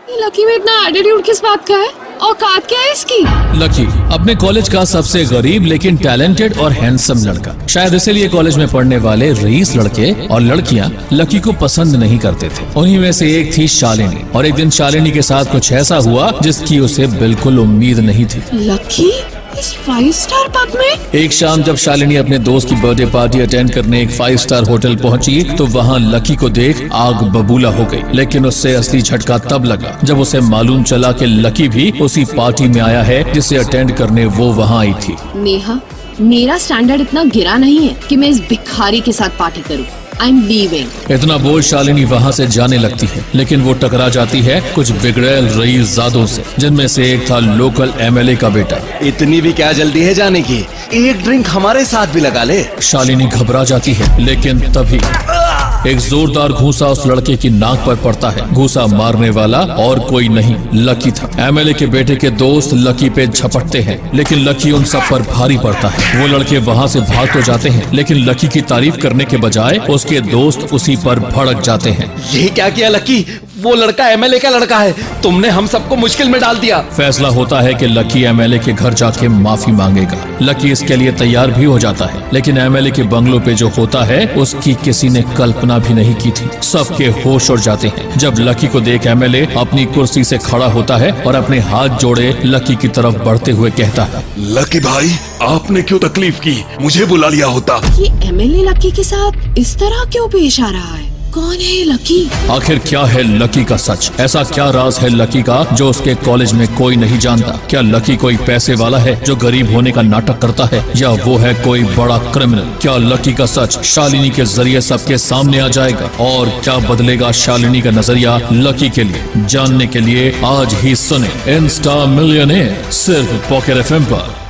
ये लकी में इतना एटीट्यूड किस बात का है? औकात क्या है इसकी? लकी अपने कॉलेज का सबसे गरीब लेकिन टैलेंटेड और हैंडसम लड़का। शायद इसीलिए कॉलेज में पढ़ने वाले रईस लड़के और लड़कियां लकी को पसंद नहीं करते थे। उन्हीं में से एक थी शालिनी, और एक दिन शालिनी के साथ कुछ ऐसा हुआ जिसकी उसे बिल्कुल उम्मीद नहीं थी। लकी इस 5 स्टार पब में? एक शाम जब शालिनी अपने दोस्त की बर्थडे पार्टी अटेंड करने एक 5 स्टार होटल पहुंची तो वहां लकी को देख आग बबूला हो गई। लेकिन उससे असली झटका तब लगा जब उसे मालूम चला कि लकी भी उसी पार्टी में आया है जिसे अटेंड करने वो वहां आई थी। नेहा, मेरा स्टैंडर्ड इतना गिरा नहीं है कि मैं इस भिखारी के साथ पार्टी करूं। I'm leaving। इतना बोल शालिनी वहाँ से जाने लगती है, लेकिन वो टकरा जाती है कुछ बिगड़ैल रईसजादों से, जिनमें से एक था लोकल एमएलए का बेटा। इतनी भी क्या जल्दी है जाने की? एक ड्रिंक हमारे साथ भी लगा ले। शालिनी घबरा जाती है, लेकिन तभी एक जोरदार घूंसा उस लड़के की नाक पर पड़ता है। घूंसा मारने वाला और कोई नहीं, लकी था। एमएलए के बेटे के दोस्त लकी पे झपटते हैं, लेकिन लकी उन सब पर भारी पड़ता है। वो लड़के वहाँ से भाग तो जाते हैं, लेकिन लकी की तारीफ करने के बजाय उसके दोस्त उसी पर भड़क जाते हैं। ये क्या किया लकी? वो लड़का एमएलए का लड़का है, तुमने हम सबको मुश्किल में डाल दिया। फैसला होता है कि लकी एमएलए के घर जाके माफी मांगेगा। लकी इसके लिए तैयार भी हो जाता है, लेकिन एमएलए के बंगलों पे जो होता है उसकी किसी ने कल्पना भी नहीं की थी। सबके होश उड़ जाते हैं जब लकी को देख एमएलए अपनी कुर्सी से खड़ा होता है और अपने हाथ जोड़े लकी की तरफ बढ़ते हुए कहता है, लकी भाई, आपने क्यों तकलीफ की? मुझे बुला लिया होता। ये एमएलए लकी के साथ इस तरह क्यों पेश आ रहा है? कौन है लकी? आखिर क्या है लकी का सच? ऐसा क्या राज है लकी का जो उसके कॉलेज में कोई नहीं जानता? क्या लकी कोई पैसे वाला है जो गरीब होने का नाटक करता है, या वो है कोई बड़ा क्रिमिनल? क्या लकी का सच शालिनी के जरिए सबके सामने आ जाएगा? और क्या बदलेगा शालिनी का नजरिया लकी के लिए? जानने के लिए आज ही सुने इंस्टा मिलियनेयर सिर्फ पॉकेट FM पर।